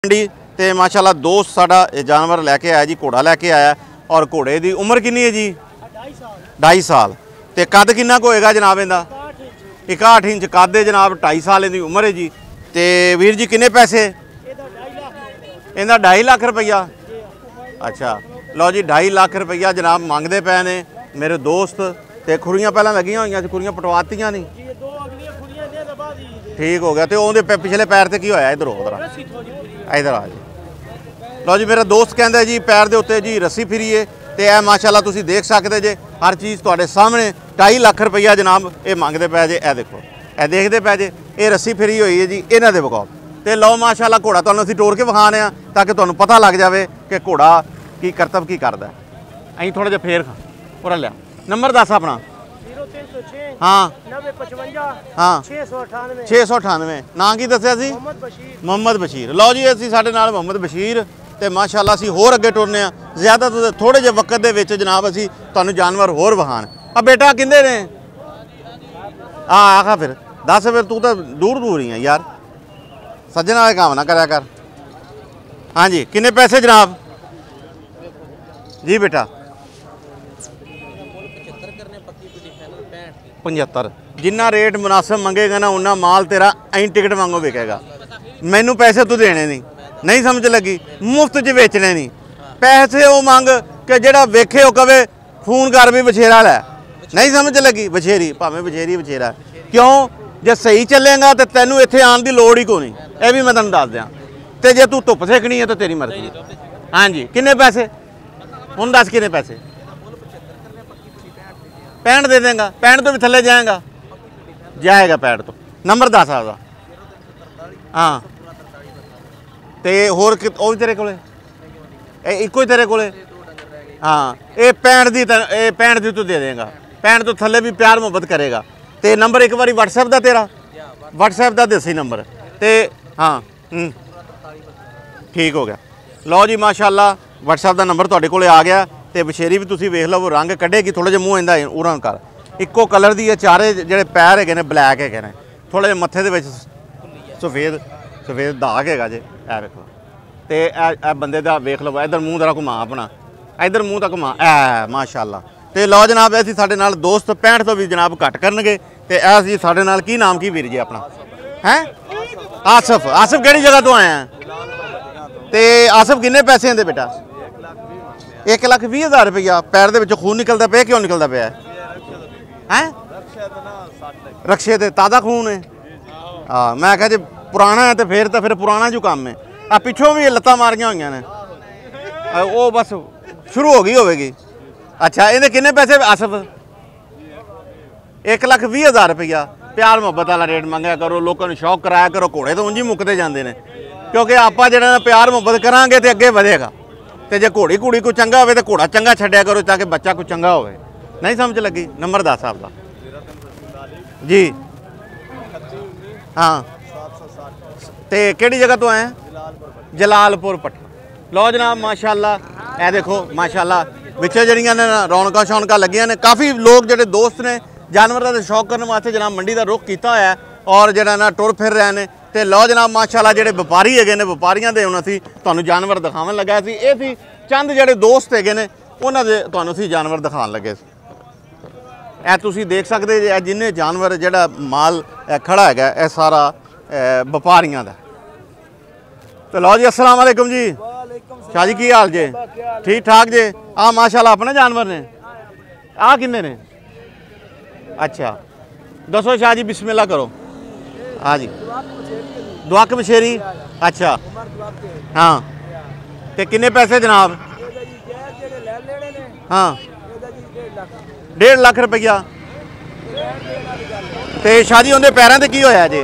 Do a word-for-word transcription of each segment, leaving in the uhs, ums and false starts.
मंडी ते माशाल्लाह दोस्त साडा जानवर लैके आया जी, घोड़ा लैके आया। और घोड़े की उम्र कितनी है जी? ढाई साल। तो कद किन्ना को होएगा जनाब? इंदा इकाठ इंच कद है जनाब, ढाई साल की उम्र है जी। तो वीर जी किन्ने पैसे? इहदा ढाई लाख रुपया। अच्छा लो जी, ढाई लाख रुपया जनाब मंगते पे ने मेरे दोस्त। तो खुरियां पहला लगियां हुई, खुरियां पटवातियां नहीं? ठीक हो गया। तो उहदे पिछले पैर से की होया? इधर उधर इधर आ जी। लो जी, मेरा दोस्त कहता जी पैर के उत्ते जी रस्सी फिरी है। तो यह माशाल्लाह तुसीं देख सकते जे, हर चीज़ तुहाडे सामने। ढाई लाख रुपया जनाब ये मंगते पे जे। ए देखो, ए देखते पे जे, ये रस्सी फिरी हुई है जी इन्हां दे बकौल। तो लो माशाल्लाह घोड़ा तुहानूं असीं टोर के विखाने आ ताकि तुहानूं पता लग जाए कि घोड़ा की करतब की करदा है। असीं थोड़ा जिहा फेर खा पूरा लिया। नंबर दस अपना। हाँ हाँ छे सौ अठानवे। ना की दस्सिया सी? मुहम्मद बशीर। लो जी, असीं साडे नाल मुहम्मद बशीर ते माशाल्लाह असीं होर अगे टुरने आ। ज़्यादा तो थोड़े जे वक्त दे विच जनाब असीं तुहानूं जानवर होर विखाण। आ बेटा किंदे ने? हाँ आखा फिर दस, फिर तू तो दूर दूर ही है यार, सज्जन वाले काम ना करया कर। हाँ जी, किन्ने पैसे जनाब? जी बेटा पचहत्तर। जिन्ना रेट मुनासिब मंगेगा ना उन्ना माल तेरा अं टिकट वांगू विकेगा। मैनू पैसे तू देने नहीं, नहीं समझ लगी? मुफ्त च बेचने नहीं पैसे। वो मंग कि जेड़ा वेखे वो कवे फोन कर भी बछेरा लै। नहीं समझ लगी? बछेरी भावें बछेरी बछेरा। क्यों? जे सही चलेगा तो तेनू इत्थे आने की लोड़ ही कोई नहीं। यह भी मैं तेन दस दियाँ। तो जे तू धुप सेकनी है तो तेरी मर्जी। हाँ जी, किन्ने पैसे हुण दस? किन्ने पैसे? पैंठ दे देंगा? पैंठ तो भी थले जाएगा? जाएगा पैंठ तो। नंबर दस आपका। हाँ तो होर वो भी तेरे को इको ही तेरे को? हाँ ये पैंठ दी पैंठ दी तू दे देगा। पैंठ तो थले भी प्यार मुहब्बत करेगा। तो नंबर एक बारी व्हाट्सएप का तेरा? व्हाट्सएप का दसी नंबर। तो हाँ ठीक हो गया। लो जी माशाल्लाह व्हाट्सएप का नंबर तुहाडे कोले आ गया। तो बछेरी भी तुसीं वेख लो, रंग कढ़ेगी थोड़ा जिहा मूँह इंदा उरां कर। इक्को कलर दी है, चारे जिहड़े पैर हैगे ने ब्लैक हैगे ने, थोड़े जिहे मत्थे दे विच सफेद सफेद दाग हैगा जे। ए वेखो। तो ए बंदे दा वेख लो, इधर मूँह जरा घुमा अपना, इधर मूँह तक घुमा। ए माशाल्लाह। तो लो जनाब असीं साडे नाल दोस्त पैंठ तो भी जनाब घट करनगे। तो ऐ जी साडे नाल की नाम की वीर जी अपना है? आसिफ। आसिफ किहड़ी जगह तो आया? तो आसिफ किन्ने पैसे दे बेटा? एक लाख भी हज़ार रुपया। पैर दे खून निकलता पे? क्यों निकलता पे है? रक्शे ते ताज़ा खून है। हाँ मैं कहा जो पुराना है तो फिर तो फिर पुराना जो काम है। आ पिछों भी लत्तां मारियां हुई ने, वो बस शुरू हो गई होगी। अच्छा इहदे किन्ने पैसे आसिफ? एक लाख भी हज़ार रुपया। प्यार मुहब्बत वाला रेट मंगया करो, लोगों को शौक कराया करो। घोड़े तो उंज ही मुकते जाते हैं, क्योंकि आप जिहड़ा प्यार मुहब्बत करांगे तो अगे बढ़ेगा। तो जे घोड़ी घोड़ी कोई चंगा हो तो घोड़ा चंगा छड्या करो ताकि बच्चा कोई चंगा हो। नहीं समझ लगी? नंबर दस आपका जी। हाँ तो केड़ी जगह तो आए? जलालपुर पट्टी। लो जनाब माशाल्लाह ए देखो माशाल्लाह विच जड़ियां ने रौनकां शौनकां लगियां ने। काफ़ी लोग जिहड़े दोस्त ने जानवरों का शौक करने वास्ते जनाब मंडी का रुख किया है और जिहड़ा ना टुर फिर रहे हैं। तो लो जनाब माशाल्लाह जिहड़े व्यापारी है ने, व्यापारियों के हुण असीं तुहानूं जानवर दिखावन लगा सी। ये सी चंद जिहड़े दोस्त है ने उन्हां दे तुहानूं असीं जानवर दिखाण लगे सी। ए तुसीं देख सकते जे जिन्ने जानवर जिहड़ा माल खड़ा है यह सारा व्यापारियों का। तो लो जी अस्सलाम वालेकुम जी। शाह जी की हाल जे? ठीक ठाक जे? आ माशाल्लाह अपने जानवर ने? आ किन्ने ने? अच्छा दसो शाह जी, बिस्मिल्लाह करो। हाँ जी दुआक बछेरी। अच्छा हाँ तो किन्ने पैसे जनाब? हाँ डेढ़ लाख रुपया। तो शाह जी उनके पैरों से की होया जे?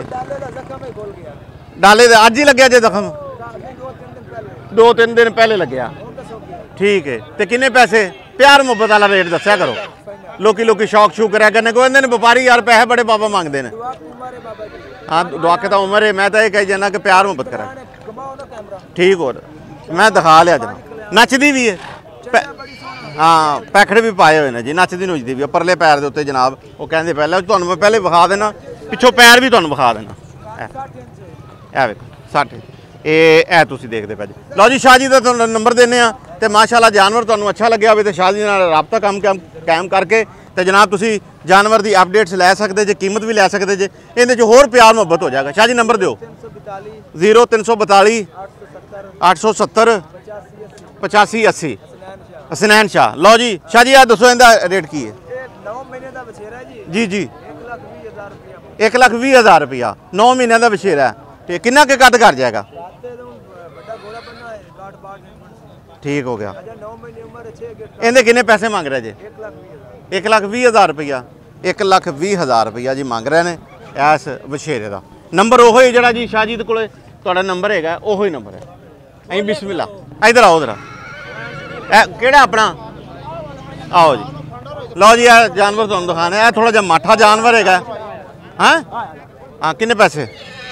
डाले अज ही लग्या जे जख्म? दो तीन दिन पहले लग्या। ठीक है। तो किन्ने पैसे? प्यार मुहब्बत वाला रेट दस्या करो। लोकी लोकी शौक शूक कराया करने को आते हैं व्यापारी यार पैसे बड़े बाबा मंगते हैं। हाँ दुआके तो उम्र है, मैं तो ये कही जाना कि प्यार मुहब्बत करा। ठीक हो मैं दिखा लिया जना। नचदी भी है? हाँ पैखड़े भी पाए हुए हैं जी, नचदी नुचदी भी। परले पैर के उत्ते जनाब वो कहते पहले तुहानूं मैं पहले विखा देना, पिछों पैर भी तुहानूं विखा देना। ए वेखो साठ ਇਹ ਇਹ ਤੁਸੀਂ ਦੇਖਦੇ ਪਏ ਜੀ। ਲਓ ਜੀ ਸ਼ਾਹ ਜੀ ਦਾ ਤੁਹਾਨੂੰ ਨੰਬਰ ਦਿੰਦੇ ਆ ਤੇ ਮਾਸ਼ਾਅੱਲਾ ਜਾਨਵਰ ਤੁਹਾਨੂੰ ਅੱਛਾ ਲੱਗਿਆ ਹੋਵੇ ਤੇ ਸ਼ਾਹ ਜੀ ਨਾਲ ਰਾਬਤਾ ਕੰਮ ਕਾਇਮ ਕਰਕੇ ਤੇ ਜਨਾਬ ਤੁਸੀਂ ਜਾਨਵਰ ਦੀ ਅਪਡੇਟਸ ਲੈ ਸਕਦੇ ਜੇ, ਕੀਮਤ ਵੀ ਲੈ ਸਕਦੇ ਜੇ, ਇਹਦੇ 'ਚ ਹੋਰ ਪਿਆਰ ਮੁਹੱਬਤ ਹੋ ਜਾਏਗਾ। ਸ਼ਾਹ ਜੀ ਨੰਬਰ ਦਿਓ। ਜ਼ੀਰੋ ਤਿੰਨ ਸੌ ਬਤਾਲੀ ਅੱਠ ਸੌ ਸੱਤਰ ਪਚਾਸੀ ਅੱਸੀ। ਹਸਨੈਨ ਸ਼ਾਹ। ਲਓ ਜੀ ਸ਼ਾਹ ਜੀ ਆ ਦੱਸੋ ਇਹਦਾ ਰੇਟ ਕੀ ਹੈ? ਨੌ ਮਹੀਨੇ ਦਾ ਬਛੇਰਾ ਜੀ ਜੀ ਜੀ ਇੱਕ ਲੱਖ ਵੀਹ ਹਜ਼ਾਰ ਰੁਪਇਆ ਇੱਕ ਲੱਖ ਵੀਹ ਹਜ਼ਾਰ ਰੁਪਇਆ ਨੌ ਮਹੀਨਿਆਂ ਦਾ ਵਛੇਰਾ ਤੇ ਕਿੰਨਾ ਕੁ ਕੱਟ ਕਰ ਜਾਏਗਾ? ਰਾਤੇ ਤੋਂ ਵੱਡਾ ਘੋੜਾ ਬਣਨਾ ਹੈ ਗਾਟ ਬਾਟ ਨਹੀਂ ਠੀਕ ਹੋ ਗਿਆ। ਅਜਾ ਨੌ ਮਹੀਨੇ ਉਮਰ ਹੈ ਛੇ ਗੇਟ ਇਹਦੇ ਕਿੰਨੇ ਪੈਸੇ ਮੰਗ ਰਹੇ ਜੇ? ਇੱਕ ਲੱਖ ਵੀਹ ਹਜ਼ਾਰ ਇੱਕ ਲੱਖ ਵੀਹ ਹਜ਼ਾਰ ਰੁਪਇਆ ਇੱਕ ਲੱਖ ਵੀਹ ਹਜ਼ਾਰ ਰੁਪਇਆ ਜੀ ਮੰਗ ਰਹੇ ਨੇ ਇਸ ਵਛੇਰੇ ਦਾ। ਨੰਬਰ ਉਹੋ ਹੀ ਜਿਹੜਾ ਜੀ ਸ਼ਾਹ ਜੀ ਦੇ ਕੋਲੇ ਤੁਹਾਡਾ ਨੰਬਰ ਹੈਗਾ, ਉਹੋ ਹੀ ਨੰਬਰ ਹੈ। ਅਸੀਂ ਬਿਸਮਿਲ੍ਲਾ ਇਧਰ ਆਓ ਇਧਰ ਇਹ ਕਿਹੜਾ ਆਪਣਾ ਆਓ ਜੀ। ਲਓ ਜੀ ਇਹ ਜਾਨਵਰ ਤੁਹਾਨੂੰ ਦਿਖਾਣਾ ਹੈ, ਥੋੜਾ ਜਿਹਾ ਮਾਠਾ ਜਾਨਵਰ ਹੈਗਾ। ਹਾਂ ਹਾਂ ਕਿੰਨੇ ਪੈਸੇ?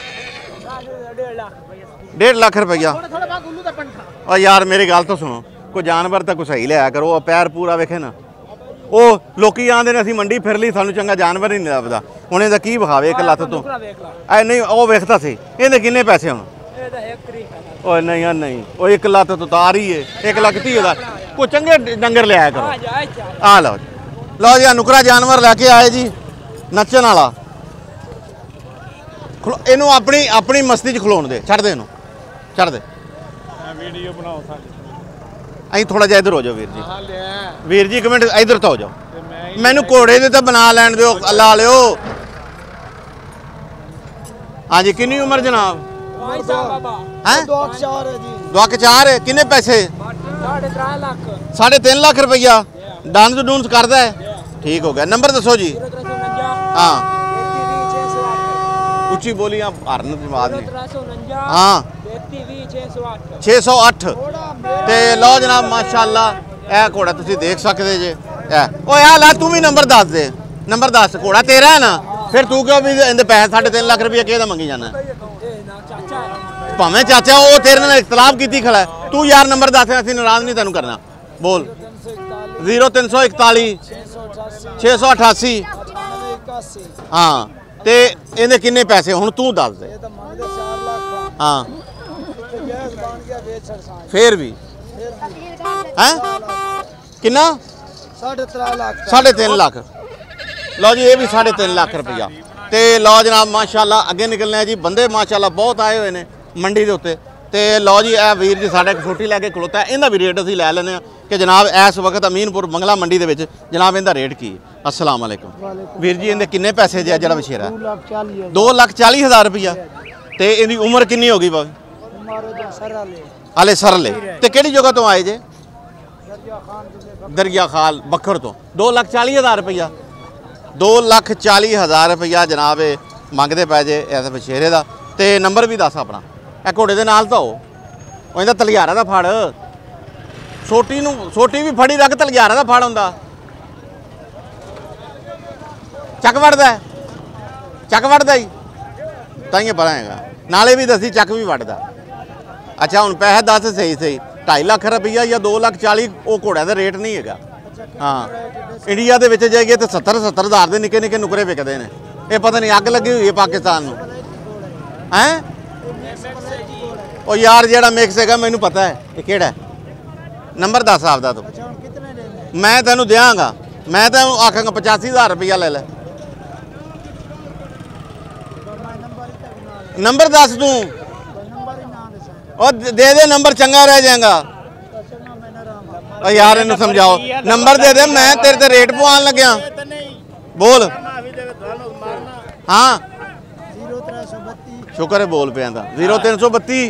डेढ़ लाख रुपया। और यार मेरी गल तो सुनो, कोई जानवर तो कोई सही लिया करो। पैर पूरा वेखे ना, वो लोग आते हैं असीं मंडी फिर ली सानू चंगा जानवर ही नहीं लभदा। हुण इहदा की विखावे एक लत्त तो ऐ नहीं वो वेखदा सी। इहदे किन्ने पैसे हुण? ओए नहीं यार नहीं, वो एक लत्त तो तार ही है एक लाख तीह हज़ार। कोई चंगे डंगर लिया करो। आ लो जी, लो जी नुकरा जानवर लैके आए जी नच्चण वाला। ਇਹਨੂੰ ਆਪਣੀ ਆਪਣੀ ਮਸਤੀ 'ਚ ਖਲੋਣ ਦੇ, ਛੱਡ ਦੇ ਇਹਨੂੰ, ਛੱਡ ਦੇ। ਵੀਡੀਓ ਬਣਾਓ ਸਾਡੀ। ਅਸੀਂ ਥੋੜਾ ਜਿਹਾ ਇੱਧਰ ਹੋ ਜਾਓ ਵੀਰ ਜੀ। ਵੀਰ ਜੀ ਇੱਕ ਮਿੰਟ ਇੱਧਰ ਤਾਂ ਹੋ ਜਾਓ, ਮੈਨੂੰ ਘੋੜੇ ਦੇ ਤਾਂ ਬਣਾ ਲੈਣ ਦਿਓ, ਅੱਲਾ ਲਿਓ। ਹਾਂਜੀ ਕਿੰਨੀ ਉਮਰ ਜਨਾਬ? ਹੈ ਦੋ ਚਾਰ ਹੈ ਜੀ। ਦੋ ਕਿ ਚਾਰ ਹੈ। ਕਿੰਨੇ ਪੈਸੇ? ਸਾਢੇ ਤਿੰਨ ਲੱਖ। ਸਾਢੇ ਤਿੰਨ ਲੱਖ ਰੁਪਈਆ। ਡਾਂਸ ਡੂੰਸ ਕਰਦਾ ਹੈ? ਠੀਕ ਹੋ ਗਿਆ। ਨੰਬਰ ਦੱਸੋ ਜੀ। ਹਾਂ ਉੱਚੀ ਬੋਲੀਆਂ ਹਰਨ ਦੀ ਆਵਾਜ਼ ਨਹੀਂ। ਹਾਂ ਛੇ ਸੌ ਅੱਠ। ਤੇ ਲਓ ਜਨਾਬ ਮਾਸ਼ਾਅੱਲਾ ਇਹ ਘੋੜਾ ਤੁਸੀਂ ਦੇਖ ਸਕਦੇ ਜੇ। ਇਹ ਓਏ ਆ ਲੈ ਤੂੰ ਵੀ ਨੰਬਰ ਦੱਸ ਦੇ, ਨੰਬਰ ਦੱਸ। ਘੋੜਾ ਤੇਰਾ ਹੈ ਨਾ, ਫਿਰ ਤੂੰ ਕਿਉਂ ਵੀ ਇਹਦੇ ਪੈਸੇ ਸਾਢੇ ਤਿੰਨ ਲੱਖ ਰੁਪਈਆ ਕਿਹਦਾ ਮੰਗੀ ਜਾਣਾ? ਭਾਵੇਂ ਚਾਚਾ ਉਹ ਤੇਰੇ ਨਾਲ ਇਖਤਲਾਫ ਕੀਤੀ ਖੜਾ ਹੈ, ਤੂੰ ਯਾਰ ਨੰਬਰ ਦੱਸ, ਅਸੀਂ ਨਾਰਾਜ਼ ਨਹੀਂ ਤੈਨੂੰ ਕਰਨਾ। ਬੋਲ। ਜ਼ੀਰੋ ਤਿੰਨ ਸੌ ਇਕਤਾਲੀ ਛੇ ਸੌ ਅਠਾਸੀ। ਹਾਂ ਤੇ ਇਹਦੇ ਕਿੰਨੇ ਪੈਸੇ ਹੁਣ ਤੂੰ ਦੱਸ ਦੇ। ਹਾਂ ਫੇਰ ਵੀ ਹੈ ਕਿੰਨਾ? ਸਾਢੇ ਤਿੰਨ ਲੱਖ। ਸਾਢੇ ਤਿੰਨ ਲੱਖ। ਲਓ ਜੀ ਇਹ ਵੀ ਸਾਢੇ ਤਿੰਨ ਲੱਖ ਰੁਪਈਆ। ਤੇ ਲਓ ਜਨਾਬ ਮਾਸ਼ਾਅੱਲਾ ਅੱਗੇ ਨਿਕਲਣਾ ਜੀ। ਬੰਦੇ ਮਾਸ਼ਾਅੱਲਾ ਬਹੁਤ ਆਏ ਹੋਏ ਨੇ ਮੰਡੀ ਦੇ ਉੱਤੇ। ਤੇ ਲਓ ਜੀ ਇਹ ਵੀਰ ਜੀ ਸਾਡਾ ਇੱਕ ਛੋਟੀ ਲੈ ਕੇ ਖਲੋਤਾ, ਇਹਦਾ ਵੀ ਰੇਟ ਅਸੀਂ ਲੈ ਲੈਂਦੇ ਹਾਂ ਕਿ ਜਨਾਬ ਇਸ ਵਕਤ ਅਮੀਨਪੁਰ ਬੰਗਲਾ ਮੰਡੀ ਦੇ ਵਿੱਚ ਜਨਾਬ ਇਹਦਾ ਰੇਟ ਕੀ ਹੈ? अस्सलाम वालेकुम ਵੀਰ ਜੀ ਇਹਦੇ ਕਿੰਨੇ ਪੈਸੇ ਜੇ ਜਿਹੜਾ ਵਛੇਰਾ? ਦੋ ਲੱਖ ਚਾਲੀ ਹਜ਼ਾਰ ਰੁਪਈਆ। ਤੇ ਇਹਦੀ ਉਮਰ ਕਿੰਨੀ ਹੋ ਗਈ ਬਾਬਾ? ਹਾਲੇ ਸਰਲੇ। ਤੇ ਕਿਹੜੀ ਜਗ੍ਹਾ ਤੋਂ ਆਏ ਜੇ? ਦਰਿਆ ਖਾਲ ਬੱਖਰ ਤੋਂ। ਦੋ ਲੱਖ ਚਾਲੀ ਹਜ਼ਾਰ ਰੁਪਈਆ। ਦੋ ਲੱਖ ਚਾਲੀ ਹਜ਼ਾਰ ਰੁਪਈਆ ਜਨਾਬ ਇਹ ਮੰਗਦੇ ਪਏ ਜੇ ਇਸ ਵਛੇਰੇ ਦਾ। ਤੇ ਨੰਬਰ ਵੀ ਦੱਸ ਆਪਣਾ। ਇਹ ਘੋੜੇ ਦੇ ਨਾਲ ਤਾਂ ਹੋ ਉਹ ਇਹਦਾ ਤਲਿਆਰਾ ਦਾ ਫੜ। ਛੋਟੀ ਨੂੰ ਛੋਟੀ ਵੀ ਫੜੀ ਰੱਖ, ਤਲਿਆਰਾ ਦਾ ਫੜ ਹੁੰਦਾ। ਚੱਕ ਵੜਦਾ ਚੱਕ ਵੜਦਾ ਹੀ ਤਾਂ ਹੀ ਪਤਾ ਹੈਗਾ। ਨਾਲੇ ਵੀ ਦੱਸੀ ਚੱਕ ਵੀ ਵੜਦਾ। ਅੱਛਾ ਹੁਣ ਪੈਸੇ ਦੱਸ ਸਹੀ ਸਹੀ। ਢਾਈ ਲੱਖ ਰੁਪਈਆ ਜਾਂ ਦੋ ਲੱਖ ਚਾਲੀ ਉਹ ਘੋੜਿਆਂ ਦਾ ਰੇਟ ਨਹੀਂ ਹੈਗਾ। ਹਾਂ ਇੰਡੀਆ ਦੇ ਵਿੱਚ ਜਾਈਏ ਤਾਂ ਸੱਤਰ ਸੱਤਰ ਹਜ਼ਾਰ ਦੇ ਨਿੱਕੇ ਨਿੱਕੇ ਨੁਕਰੇ ਵਿਕਦੇ ਨੇ। ਇਹ ਪਤਾ ਨਹੀਂ ਅੱਗ ਲੱਗੀ ਹੋਈ ਹੈ ਪਾਕਿਸਤਾਨ ਨੂੰ। ਹੈਂ ਉਹ ਯਾਰ ਜਿਹੜਾ ਮਿਕਸ ਹੈਗਾ ਮੈਨੂੰ ਪਤਾ ਹੈ ਇਹ ਕਿਹੜਾ। ਨੰਬਰ ਦੱਸ ਆਪਦਾ ਤੂੰ। ਮੈਂ ਤੈਨੂੰ ਦਿਆਂਗਾ, ਮੈਂ ਤੈਨੂੰ ਆਖਾਂਗਾ ਪਚਾਸੀ ਹਜ਼ਾਰ ਰੁਪਈਆ ਲੈ ਲੈ। ਨੰਬਰ ਦੱਸ ਤੂੰ। ਉਹ ਦੇ ਦੇ ਨੰਬਰ, ਚੰਗਾ ਰਹਿ ਜਾਏਗਾ। ਉਹ ਯਾਰ ਇਹਨੂੰ ਸਮਝਾਓ, ਨੰਬਰ ਦੇ ਦੇ, ਮੈਂ ਤੇਰੇ ਤੇ ਰੇਟ ਪਵਾਉਣ ਲੱਗਿਆ। ਬੋਲ। ਹਾਂ ਸ਼ੁਕਰ ਹੈ ਬੋਲ ਪਿਆ ਤਾਂ। ਜ਼ੀਰੋ ਤਿੰਨ ਸੌ ਬੱਤੀ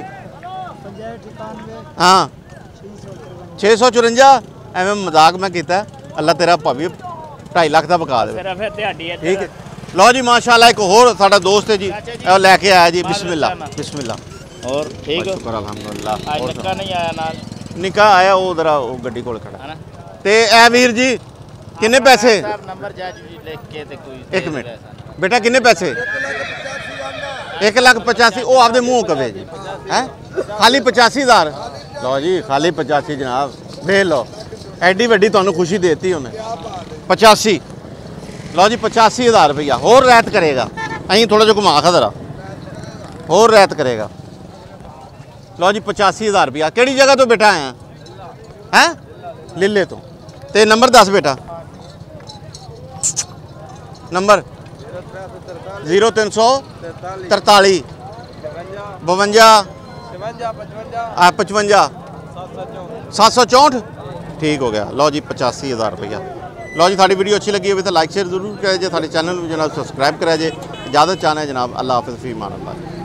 ਹਾਂ ਛੇ ਸੌ ਚੁਰੰਜਾ। ਐਵੇਂ ਮਜ਼ਾਕ ਮੈਂ ਕੀਤਾ। ਅੱਲਾ ਤੇਰਾ ਭਾਵੇਂ ਢਾਈ ਲੱਖ ਦਾ ਪਕਾ ਦੇਵੇ। ਠੀਕ ਹੈ। ਲਓ ਜੀ ਮਾਸ਼ਾਅੱਲਾ ਇੱਕ ਹੋਰ ਸਾਡਾ ਦੋਸਤ ਹੈ ਜੀ, ਉਹ ਲੈ ਕੇ ਆਇਆ ਜੀ। ਬਿਸਮਿल्ला बिस्मिल्लाह। और ठीक हो? शुक्र अल्हम्दुलिल्लाह। आज निक्का नहीं आया नाल? निक्का आया वो जरा वो गड्डी कोल खड़ा है ना। ते ए वीर जी किन्ने पैसे? नंबर जा जी लिख के ते कोई एक मिनट बेटा किन्ने पैसे? एक लाख पचासी। वो आपदे मुंह कवे जी हैं खाली पचासी हज़ार। लो जी खाली पचासी जनाब, देख लो एडी वड्डी तुहानू खुशी देती उन्हें। पचासी। लो जी पचासी हज़ार रुपया होर रैत करेगा। अं थोड़ा जो घुमा खा जरा होर रैत करेगा। लो जी पचासी हज़ार रुपया। केड़ी जगह तो बेटा आया हैं? लीले तो। ते नंबर दस बेटा। नंबर जीरो तीन सौ तरताली बवंजा पचवंजा सत्त सौ चौंठ। ठीक हो गया। लो जी पचासी हज़ार रुपया। लो जी साड़ी वीडियो अच्छी लगी हो तो लाइक शेयर जरूर करें जे, साडे चैनल में जनाब सब्सक्राइब करें जे। इजाज़त चाहना है जनाब। अल्लाह हाफ़िज़, फ़ी अमान अल्लाह।